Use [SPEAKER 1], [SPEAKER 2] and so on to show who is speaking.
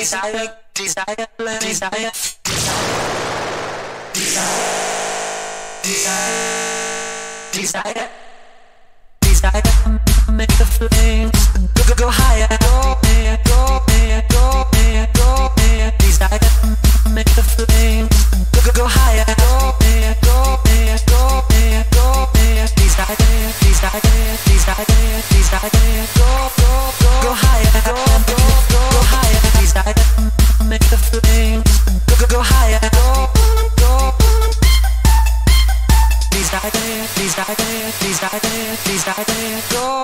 [SPEAKER 1] desire, desire, desire, desire, desire, make the flames go higher, go higher, go higher, go higher, go higher. Desire, make the flames go higher, go higher, go higher, go higher, go higher. Desire, desire, desire, desire, go higher, go higher. Desire, make the flames go higher, go. Desire, desire, desire, desire, go.